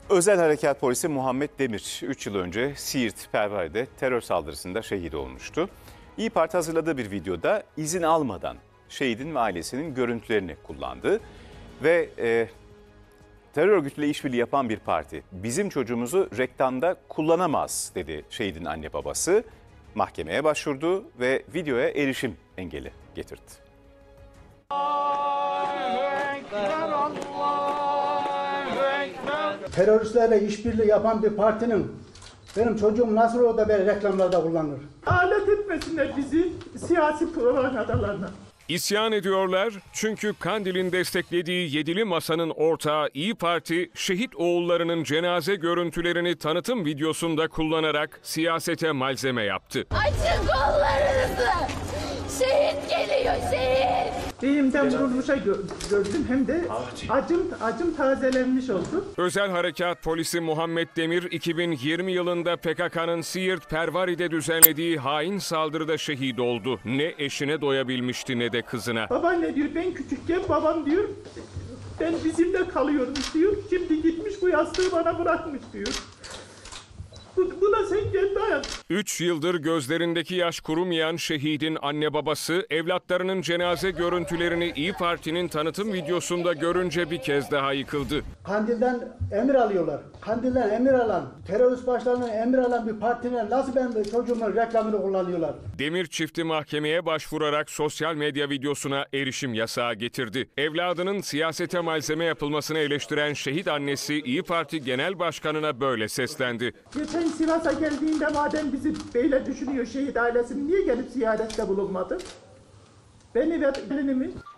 Özel Harekat Polisi Muhammed Demir 3 yıl önce Siirt Pervari'de terör saldırısında şehit olmuştu. İYİ Parti hazırladığı bir videoda izin almadan şehidin ve ailesinin görüntülerini kullandı. Ve terör örgütüyle işbirliği yapan bir parti bizim çocuğumuzu reklamda kullanamaz dedi şehidin anne babası. Mahkemeye başvurdu ve videoya erişim engeli getirdi. Teröristlerle işbirliği yapan bir partinin benim çocuğum nasıl o da böyle reklamlarda kullanır? Alet etmesinler bizi siyasi propagandalarına. İsyan ediyorlar çünkü Kandil'in desteklediği Yedili Masa'nın ortağı İYİ Parti, şehit oğullarının cenaze görüntülerini tanıtım videosunda kullanarak siyasete malzeme yaptı. Açın kollarınızı! Şehit geliyor, şehit! Beynimden vurulmuşa gördüm hem de acım tazelenmiş oldu. Özel Harekat Polisi Muhammed Demir 2020 yılında PKK'nın Siirt Pervari'de düzenlediği hain saldırıda şehit oldu. Ne eşine doyabilmişti ne de kızına. Babaanne diyor, ben küçükken babam diyor, ben bizimle kalıyorum diyor. Şimdi gitmiş bu yastığı bana bırakmış diyor. Buna sen gel dayan. 3 yıldır gözlerindeki yaş kurumayan şehidin anne babası evlatlarının cenaze görüntülerini İYİ Parti'nin tanıtım videosunda görünce bir kez daha yıkıldı. Kandil'den emir alıyorlar. Kandil'den emir alan, terörist başlarından emir alan bir partinin nasıl benim çocuğumun reklamını kullanıyorlar? Demir çifti mahkemeye başvurarak sosyal medya videosuna erişim yasağı getirdi. Evladının siyasete malzeme yapılmasını eleştiren şehit annesi İYİ Parti Genel Başkanı'na böyle seslendi. Geçen Sivas'a geldiğinde madem bizi böyle düşünüyor şehit ailesini, niye gelip ziyarette bulunmadı? Beni ve gelinimi